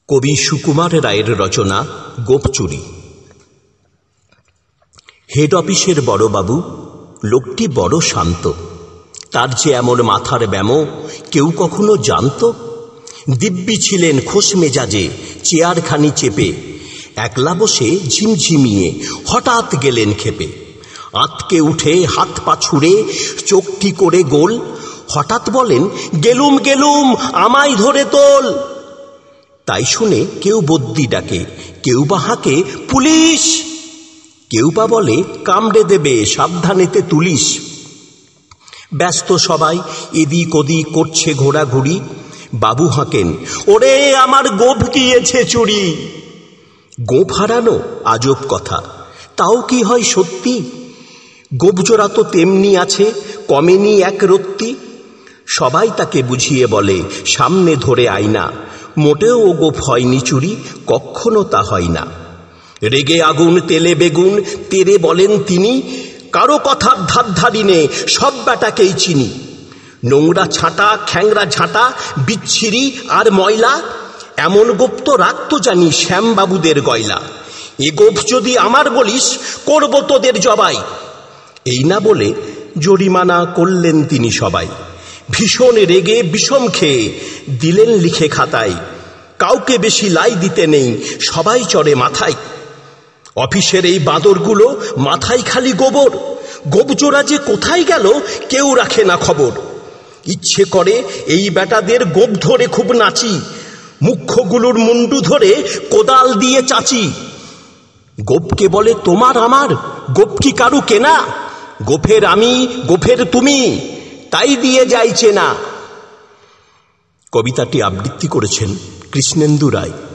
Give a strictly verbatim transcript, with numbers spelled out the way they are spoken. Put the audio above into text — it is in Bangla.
কবি সুকুমার রায়ের রচনা গোপচুরি। হেড অফিসের বড়বাবু লোকটি বড় শান্ত। তার যে এমন মাথার ব্যামো কেউ কখনো জানত? দিব্যি ছিলেন খোশ মেজাজে, চেয়ারখানি চেপে। একলা বসে ঝিমঝিমিয়ে হঠাৎ গেলেন খেপে। আঁতকে উঠে হাত পা ছুড়ে চোখটি করে গোল, হঠাৎ বলেন, গেলুম গেলুম আমায় ধরে তোল। তাই শুনে কেউ বদ্যি ডাকে, কেউ বা হাঁকে পুলিশ, কেউ বা বলে কামড়ে দেবে সাবধানেতে তুলিস। ব্যস্ত সবাই এদিক ওদিক করছে ঘোরাঘুরি। বাবু হাঁকেন, ওরে আমার গোপ গিয়েছে চুরি। গোপ হারানো আজব কথা, তাও কি হয় সত্যি? গোপজোড়া তো তেমনি আছে, কমেনি এক রত্তি। সবাই তাকে বুঝিয়ে বলে, সামনে ধরে আয়না, মোটেও ও গোপ হয়নি চুরি, কখনো তা হয় না। রেগে আগুন তেলে বেগুন তেরে বলেন তিনি, কারো কথার ধার ধারি নে, সব ব্যাটাকেই চিনি। নোংরা ছাঁটা খ্যাংরা ঝাঁটা বিচ্ছিরি আর ময়লা, এমন গোপ তো রাখতো জানি শ্যামবাবুদের গয়লা। এ গোপ যদি আমার বলিস, করব তোদের জবাই। এই না বলে জরিমানা করলেন তিনি সবাই। ভীষণ রেগে বিষম খেয়ে দিলেন লিখে খাতায়, কাউকে বেশি লাই দিতে নেই, সবাই চড়ে মাথায়। অফিসের এই বাঁদরগুলো মাথায় খালি গোবর, গোপজোড়া যে কোথায় গেল কেউ রাখে না খবর। ইচ্ছে করে এই বেটাদের গোপ ধরে খুব নাচি, মুখ্যগুলোর মুন্ডু ধরে কোদাল দিয়ে চাচি। গোপকে বলে তোমার আমার, গোপ কি কারু কেনা? গোফের আমি গোফের তুমি, তাই দিয়ে যাইছে না। কবিতাটি আবৃত্তি করেছেন কৃষ্ণেন্দু রায়।